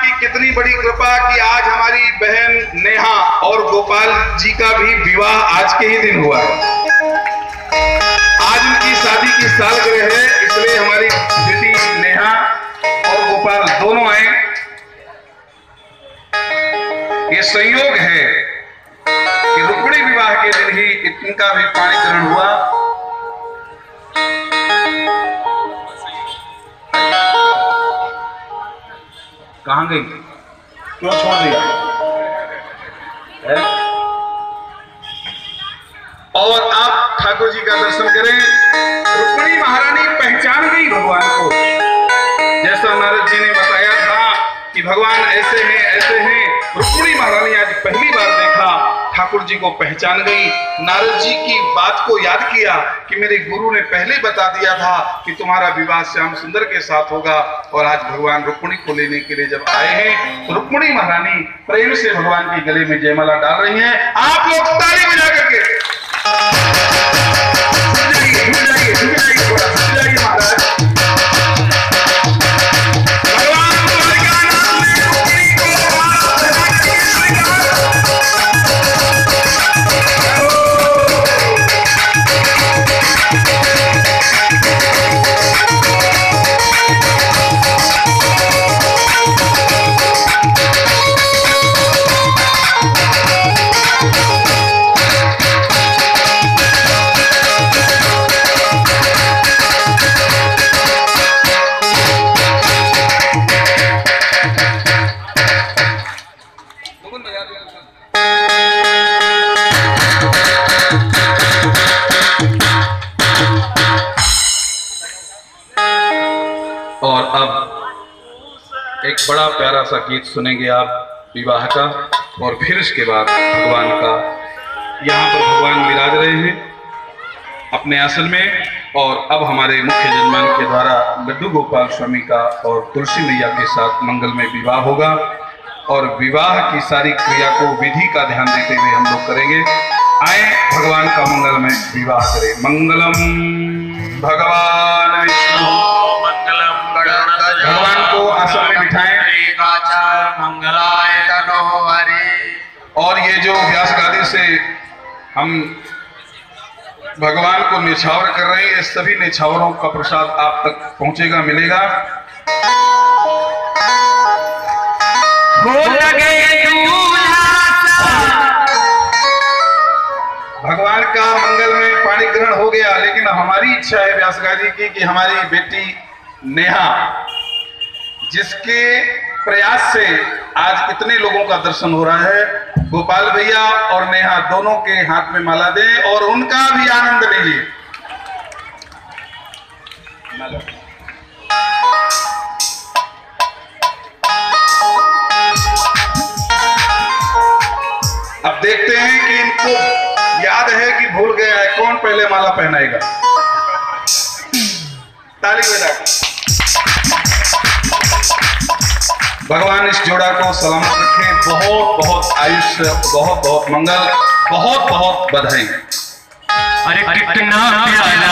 की कितनी बड़ी कृपा कि आज हमारी बहन नेहा और गोपाल जी का भी विवाह आज के ही दिन हुआ है। आज उनकी शादी की सालगिरह है, इसलिए हमारी बेटी नेहा और गोपाल दोनों आए। ये संयोग है कि रुक्मिणी विवाह के दिन ही इनका भी पाणी ग्रहण हुआ। कहां गई, क्यों छोड़ दिया है? और आप ठाकुर जी का दर्शन करें। रुक्मिणी महारानी पहचान गई भगवान को, जैसा नारद जी ने बताया था कि भगवान ऐसे हैं ऐसे हैं। रुक्मिणी महारानी आज पहली बार देखा, ठाकुर जी को पहचान गई। नारद जी की बात को याद किया कि मेरे गुरु ने पहले बता दिया था कि तुम्हारा विवाह श्याम सुंदर के साथ होगा, और आज भगवान रुक्मिणी को लेने के लिए जब आए हैं तो रुक्मिणी महारानी प्रेम से भगवान के गले में जयमाला डाल रही हैं। आप लोग ताली बजा करके महाराज। और अब एक बड़ा प्यारा सा गीत सुनेंगे आप विवाह का, और फिर इसके बाद भगवान का। यहाँ पर भगवान विराज रहे हैं अपने आसन में, और अब हमारे मुख्य जजमान के द्वारा लड्डू गोपाल स्वामी का और तुलसी मैया के साथ मंगलमय विवाह होगा। और विवाह की सारी क्रिया को विधि का ध्यान देते हुए हम लोग करेंगे। आए भगवान का मंगलमय विवाह करें। मंगलम भगवान विष्णु, भगवान को आसन में बिठाएं। और ये जो व्यास गादी से हम भगवान को निछावर कर रहे हैं, इस सभी निछावरों का प्रसाद आप तक पहुंचेगा, मिलेगा। भगवान का मंगल में पाणी ग्रहण हो गया, लेकिन हमारी इच्छा है व्यास गादी की कि हमारी बेटी नेहा, जिसके प्रयास से आज इतने लोगों का दर्शन हो रहा है, गोपाल भैया और नेहा दोनों के हाथ में माला दें और उनका भी आनंद लीजिए। अब देखते हैं कि इनको याद है कि भूल गया है, कौन पहले माला पहनाएगा। ताली बजा। भगवान इस जोड़ा को सलामत रखें। बहुत बहुत आयुष्य, बहुत बहुत मंगल, बहुत बहुत बधाई। अरे कितना प्यारा